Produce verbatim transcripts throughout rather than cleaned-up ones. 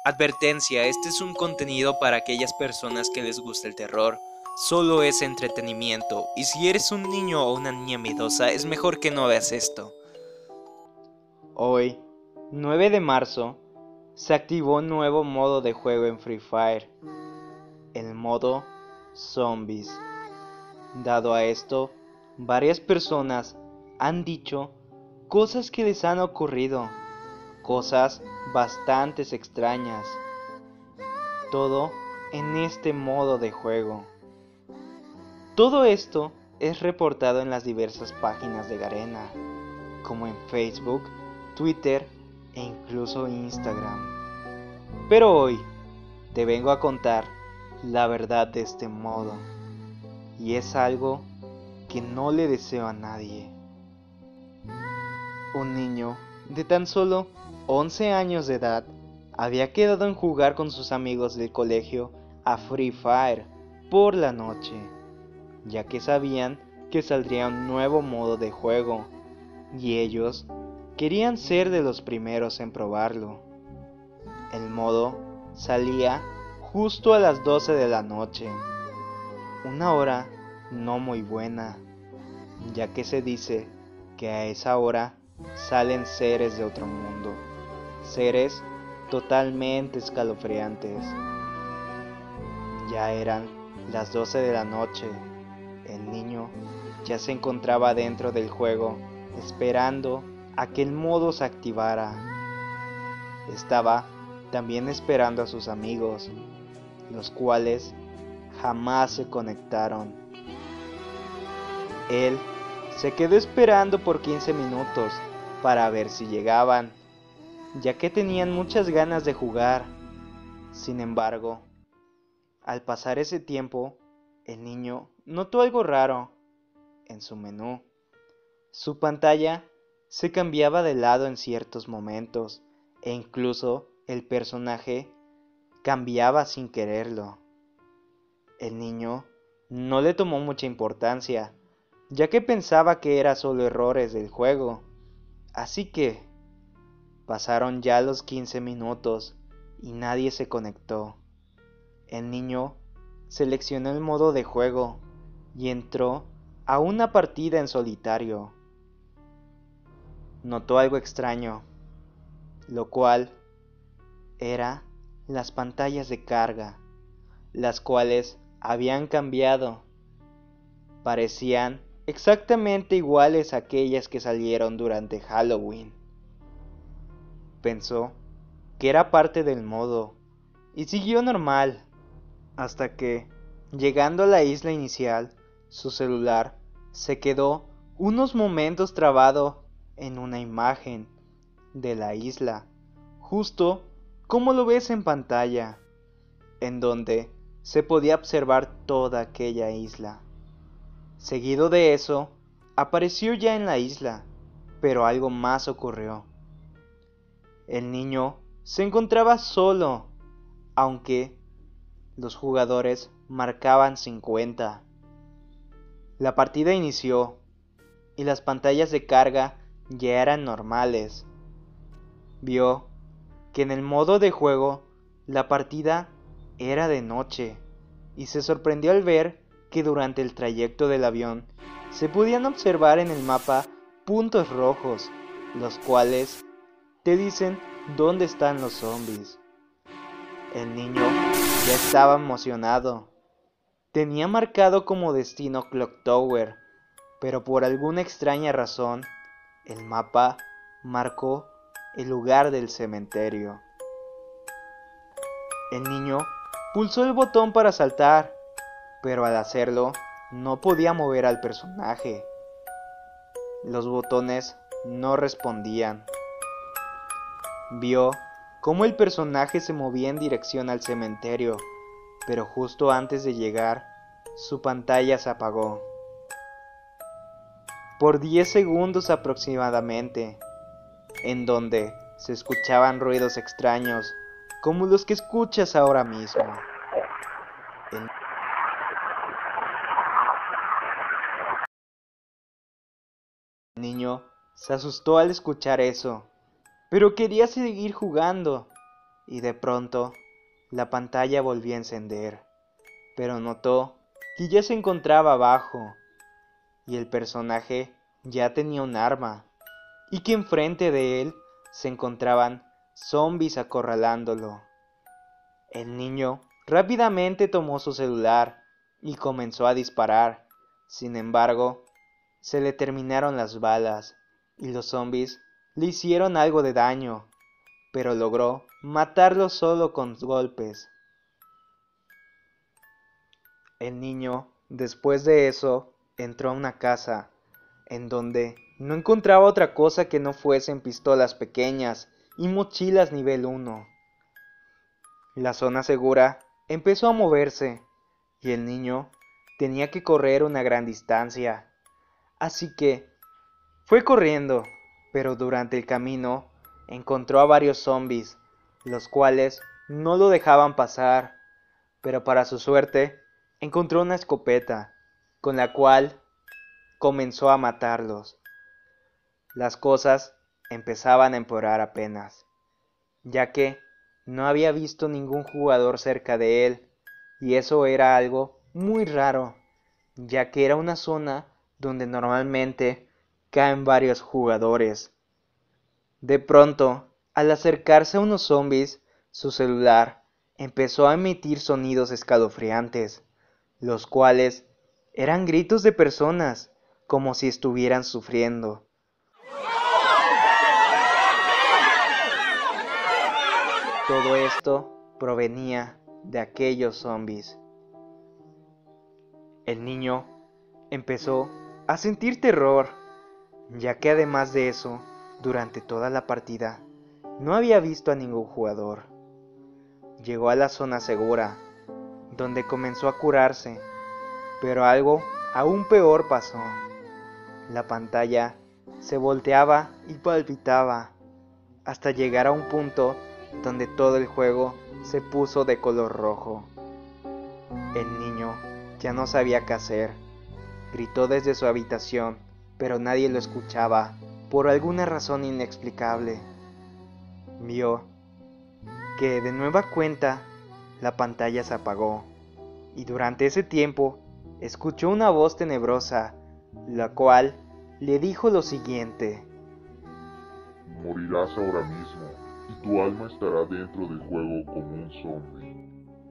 Advertencia, este es un contenido para aquellas personas que les gusta el terror. Solo es entretenimiento, y si eres un niño o una niña miedosa, es mejor que no veas esto. Hoy, nueve de marzo, se activó un nuevo modo de juego en Free Fire, el modo Zombies. Dado a esto, varias personas han dicho cosas que les han ocurrido, cosas bastante extrañas. Todo en este modo de juego. Todo esto es reportado en las diversas páginas de Garena, como en Facebook, Twitter e incluso Instagram. Pero hoy te vengo a contar la verdad de este modo, y es algo que no le deseo a nadie. Un niño de tan solo once años de edad había quedado en jugar con sus amigos del colegio a Free Fire por la noche, ya que sabían que saldría un nuevo modo de juego, y ellos querían ser de los primeros en probarlo. El modo salía justo a las doce de la noche, una hora no muy buena, ya que se dice que a esa hora salen seres de otro mundo, seres totalmente escalofriantes. Ya eran las doce de la noche, el niño ya se encontraba dentro del juego, esperando a que el modo se activara. Estaba también esperando a sus amigos, los cuales jamás se conectaron. Él se quedó esperando por quince minutos para ver si llegaban, ya que tenían muchas ganas de jugar. Sin embargo, al pasar ese tiempo, el niño notó algo raro en su menú. Su pantalla se cambiaba de lado en ciertos momentos, e incluso el personaje cambiaba sin quererlo. El niño no le tomó mucha importancia, ya que pensaba que era solo errores del juego. Así que pasaron ya los quince minutos y nadie se conectó. El niño seleccionó el modo de juego y entró a una partida en solitario. Notó algo extraño, lo cual era las pantallas de carga, las cuales habían cambiado. Parecían exactamente iguales a aquellas que salieron durante Halloween. Pensó que era parte del modo y siguió normal, hasta que, llegando a la isla inicial, su celular se quedó unos momentos trabado en una imagen de la isla, justo como lo ves en pantalla, en donde se podía observar toda aquella isla. Seguido de eso, apareció ya en la isla, pero algo más ocurrió. El niño se encontraba solo, aunque los jugadores marcaban cincuenta. La partida inició y las pantallas de carga ya eran normales. Vio que en el modo de juego la partida era de noche y se sorprendió al ver que durante el trayecto del avión se podían observar en el mapa puntos rojos, los cuales te dicen dónde están los zombies. El niño ya estaba emocionado. Tenía marcado como destino Clock Tower, pero por alguna extraña razón, el mapa marcó el lugar del cementerio. El niño pulsó el botón para saltar, pero al hacerlo no podía mover al personaje. Los botones no respondían. Vio cómo el personaje se movía en dirección al cementerio, pero justo antes de llegar, su pantalla se apagó. Por diez segundos aproximadamente, en donde se escuchaban ruidos extraños, como los que escuchas ahora mismo. El niño se asustó al escuchar eso, pero quería seguir jugando. y de pronto la pantalla volvió a encender, pero notó que ya se encontraba abajo y el personaje ya tenía un arma y que enfrente de él se encontraban zombies acorralándolo. El niño rápidamente tomó su celular y comenzó a disparar. Sin embargo, se le terminaron las balas y los zombies le hicieron algo de daño, pero logró matarlos solo con golpes. El niño, después de eso, entró a una casa, en donde no encontraba otra cosa que no fuesen pistolas pequeñas y mochilas nivel uno. La zona segura empezó a moverse, y el niño tenía que correr una gran distancia. Así que fue corriendo, pero durante el camino encontró a varios zombies, los cuales no lo dejaban pasar, pero para su suerte encontró una escopeta, con la cual comenzó a matarlos. Las cosas empezaban a empeorar apenas, ya que no había visto ningún jugador cerca de él, y eso era algo muy raro, ya que era una zona donde normalmente caen varios jugadores. De pronto, al acercarse a unos zombies, su celular empezó a emitir sonidos escalofriantes, los cuales eran gritos de personas, como si estuvieran sufriendo. Todo esto provenía de aquellos zombies. El niño empezó a sentir terror, ya que además de eso, durante toda la partida, no había visto a ningún jugador. Llegó a la zona segura, donde comenzó a curarse, pero algo aún peor pasó. La pantalla se volteaba y palpitaba, hasta llegar a un punto donde todo el juego se puso de color rojo. El niño ya no sabía qué hacer. Gritó desde su habitación, pero nadie lo escuchaba, por alguna razón inexplicable. Vio que de nueva cuenta la pantalla se apagó, y durante ese tiempo escuchó una voz tenebrosa, la cual le dijo lo siguiente: morirás ahora mismo, y tu alma estará dentro del juego como un zombie.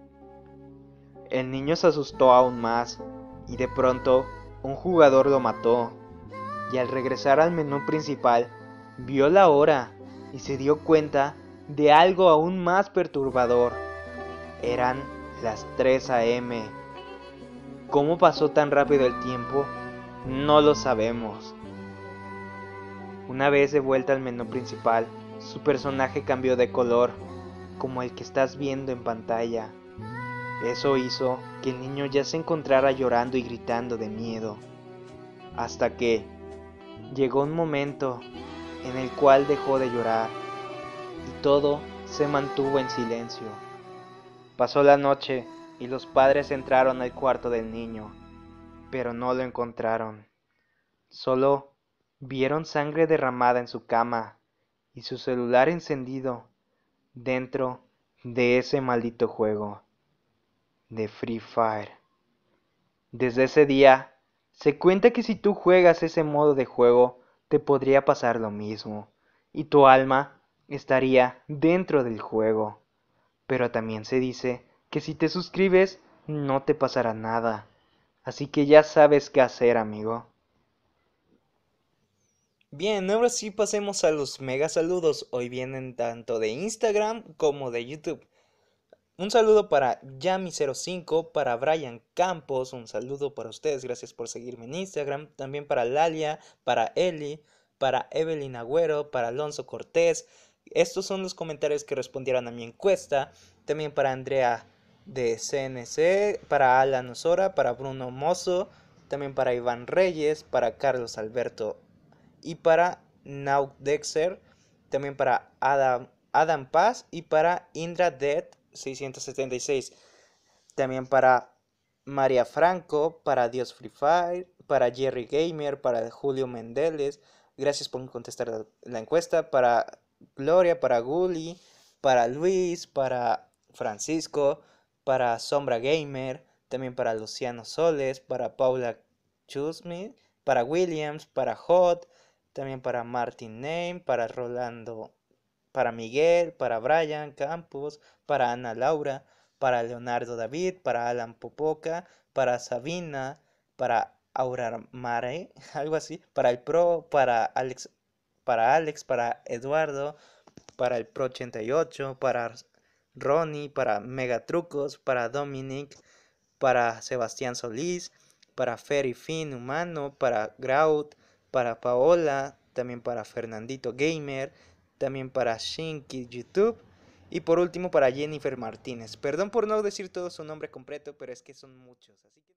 El niño se asustó aún más, y de pronto un jugador lo mató, y al regresar al menú principal, vio la hora y se dio cuenta de algo aún más perturbador. Eran las tres a eme ¿Cómo pasó tan rápido el tiempo? No lo sabemos. Una vez de vuelta al menú principal, su personaje cambió de color, como el que estás viendo en pantalla. Eso hizo que el niño ya se encontrara llorando y gritando de miedo, hasta que llegó un momento en el cual dejó de llorar y todo se mantuvo en silencio. Pasó la noche y los padres entraron al cuarto del niño, pero no lo encontraron. Solo vieron sangre derramada en su cama y su celular encendido dentro de ese maldito juego de Free Fire. Desde ese día, se cuenta que si tú juegas ese modo de juego, te podría pasar lo mismo, y tu alma estaría dentro del juego. Pero también se dice que si te suscribes, no te pasará nada. Así que ya sabes qué hacer, amigo. Bien, ahora sí pasemos a los mega saludos. Hoy vienen tanto de Instagram como de YouTube. Un saludo para Yami cero cinco, para Brian Campos, un saludo para ustedes, gracias por seguirme en Instagram. También para Lalia, para Eli, para Evelyn Agüero, para Alonso Cortés. Estos son los comentarios que respondieron a mi encuesta. También para Andrea de C N C, para Alan Osora, para Bruno Mozo, también para Iván Reyes, para Carlos Alberto y para Nauk Dexter, también para Adam, Adam Paz y para Indra Dead seiscientos setenta y seis, también para María Franco, para Dios Free Fire, para Jerry Gamer, para Julio Mendeles, gracias por contestar la, la encuesta, para Gloria, para Gully, para Luis, para Francisco, para Sombra Gamer, también para Luciano Soles, para Paula Chusmi, para Williams, para Hot, también para Martin Name, para Rolando, para Miguel, para Brian Campos, para Ana Laura, para Leonardo David, para Alan Popoca, para Sabina, para Aura Mare, algo así, para el Pro, para Alex, para Alex, para Eduardo, para el Pro ochenta y ocho, para Ronnie, para Megatrucos, para Dominic, para Sebastián Solís, para Ferry Fin Humano, para Grout, para Paola, también para Fernandito Gamer, también para Shinky YouTube y por último para Jennifer Martínez. Perdón por no decir todo su nombre completo, pero es que son muchos, así que...